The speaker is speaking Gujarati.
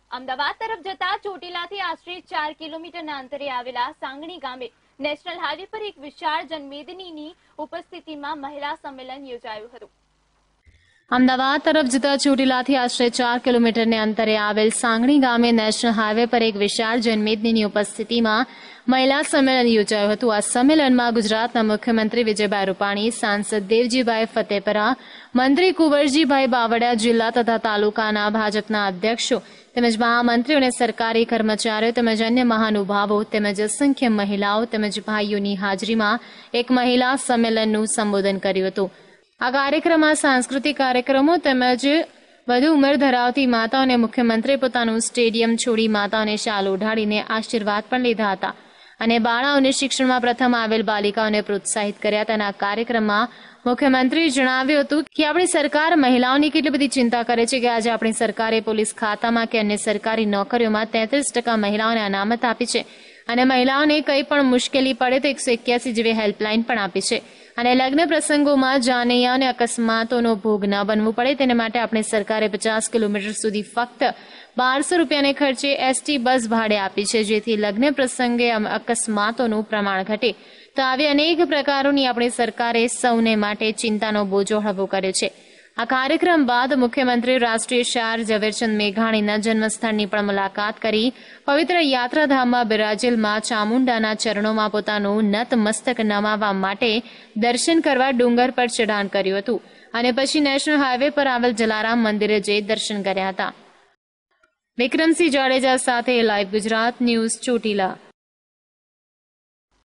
અમદાવાદ તરફ જતા ચોટીલાથી આશરે 4 કિલોમીટરના અંતરે આવેલા સાંગણી ગામે નેશનલ હાઈવે પર એક વિશાળ જનમેદનીની ઉપસ્થિતિમાં મહિલા સંમેલન યોજાયું હતું। અમદાવાદ તરફ જતા ચોટીલાથી આશરે 4 કિલોમીટરને અંતરે આવેલ સાંગણી ગામે નેશનલ હાઈવે પર એક વિશાળ જનમેદનીની ઉપસ્થિતિમાં મહિલા સંમેલન યોજાયું હતું। આ સંમેલનમાં ગુજરાતના મુખ્યમંત્રી વિજયભાઈ રૂપાણી, સાંસદ દેવજીભાઈ ફતેપરા, મંત્રી કુંવરજીભાઈ બાવળિયા, જિલ્લા તથા તાલુકાના ભાજપના અધ્યક્ષો તેમજ મહામંત્રીઓ અને સરકારી કર્મચારીઓ તેમજ અન્ય મહાનુભાવો તેમજ અસંખ્ય મહિલાઓ તેમજ ભાઈઓની હાજરીમાં એક મહિલા સંમેલનનું સંબોધન કર્યું હતું। આ કાર્યક્રમમાં સાંસ્કૃતિક કાર્યક્રમો તેમજ વધુ ઉંમર ધરાવતી માતાઓને મુખ્યમંત્રીએ પોતાનું સ્ટેડિયમ છોડી માતાઓને શાલ ઓઢાડીને આશીર્વાદ પણ લીધા હતા અને બાળાઓને શિક્ષણમાં પ્રથમ આવેલ બાલિકાઓને પ્રોત્સાહિત કર્યા હતા। આ કાર્યક્રમમાં મુખ્યમંત્રીએ જણાવ્યું હતું કે આપણી સરકાર મહિલાઓની કેટલી બધી ચિંતા કરે છે કે આજે આપણી સરકારે પોલીસ ખાતામાં કે અન્ય સરકારી નોકરીઓમાં 33% મહિલાઓને અનામત આપી છે અને મહિલાઓને કંઈ પણ મુશ્કેલી પડે તો 181 જેવી હેલ્પલાઇન પણ આપી છે અને લગ્ન પ્રસંગોમાં જાનૈયા અને અકસ્માતોનો ભોગ ન બનવું પડે તેને માટે આપણી સરકારે 50 કિલોમીટર સુધી ફક્ત 1200 રૂપિયાને ખર્ચે એસટી બસ ભાડે આપી છે, જેથી લગ્ન પ્રસંગે અકસ્માતોનું પ્રમાણ ઘટે। તો આવી અનેક પ્રકારોની આપણી સરકારે સૌને માટે ચિંતાનો બોજો હળવો કર્યો છે। આ કાર્યક્રમ બાદ મુખ્યમંત્રી રાષ્ટ્રીય શાયર ઝવેરચંદ મેઘાણીના જન્મસ્થળની પણ મુલાકાત કરી પવિત્ર યાત્રાધામમાં બિરાજેલ માં ચામુંડાના ચરણોમાં પોતાનું નતમસ્તક નમાવવા માટે દર્શન કરવા ડુંગર પર ચઢાણ કર્યું હતું અને પછી નેશનલ હાઈવે પર આવેલ જલારામ મંદિરે જઈ દર્શન કર્યા હતા। વિક્રમસિંહ જાડેજા સાથે લાઈવ ગુજરાત ન્યૂઝ ચોટીલા।